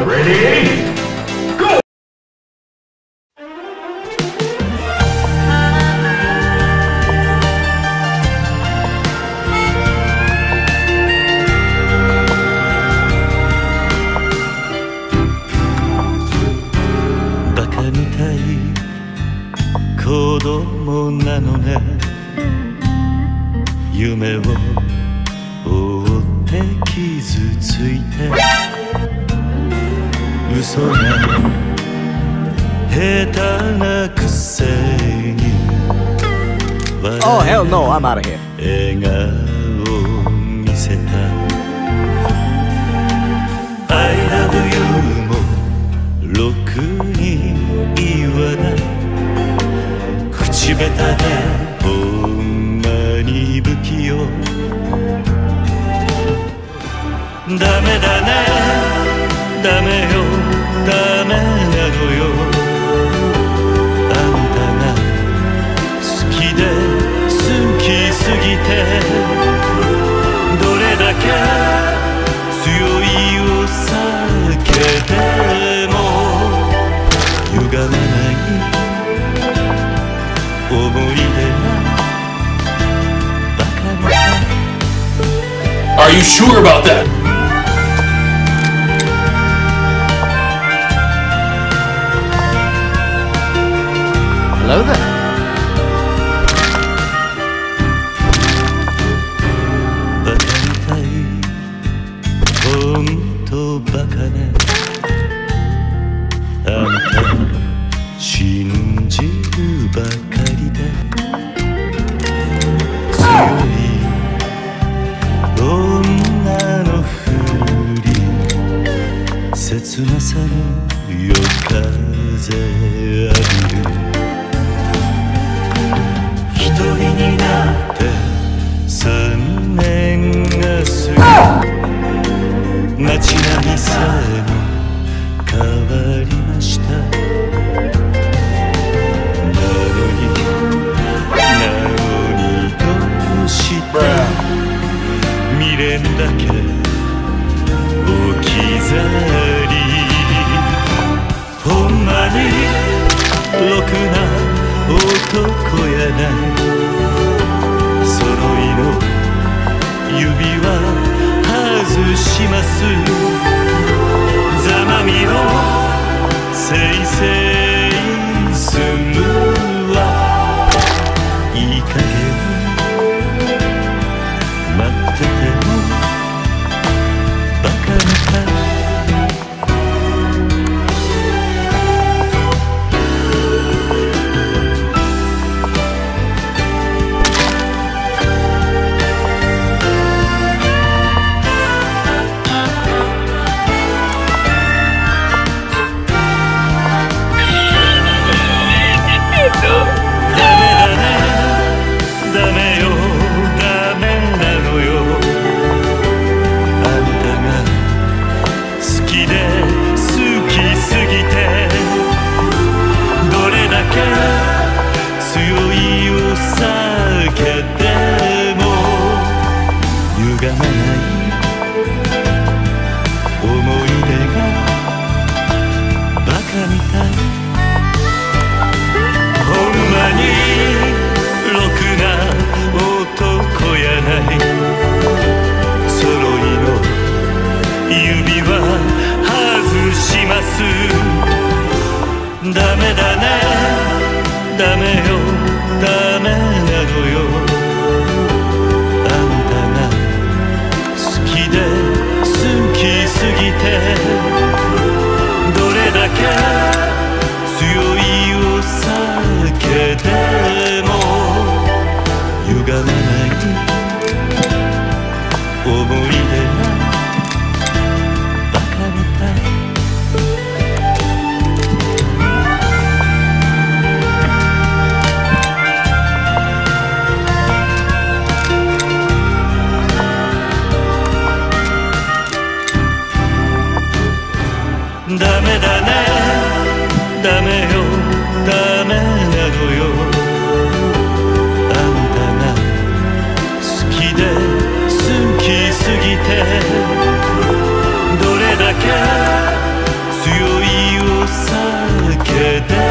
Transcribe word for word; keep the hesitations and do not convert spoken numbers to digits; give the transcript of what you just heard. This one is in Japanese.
Ready? Go! バカみたい子供なのね、夢を追って傷ついて嘘が下手なくせに Oh hell no, I'm out of here. 笑顔を見せた I love you もろくに言わない口下手でほんまに不器用ダメだねダメよダメなのよあんたが好きで好きすぎてどれだけ強いを避けても歪まない思い出がバカみたい Are you sure about that? Hello there. バカみたいほんとバカねあんた信じるばかりで強い女のふり切なさの夜風浴びる一人になって三年が過ぎ街並みさえも変わりましたなのになのにどうして未練だけ置き去りほんまにろくな男やない揃いの指輪外しますざまみろせいせいするわいい加減待っててもバカみたいダメだねダメよダメなのよあんたが好きで好きすぎてどれだけ強いを避けても歪まない思い出がバカみたいダメだねダメよダメなのよあんたが好きで好きすぎてどれだけ酒で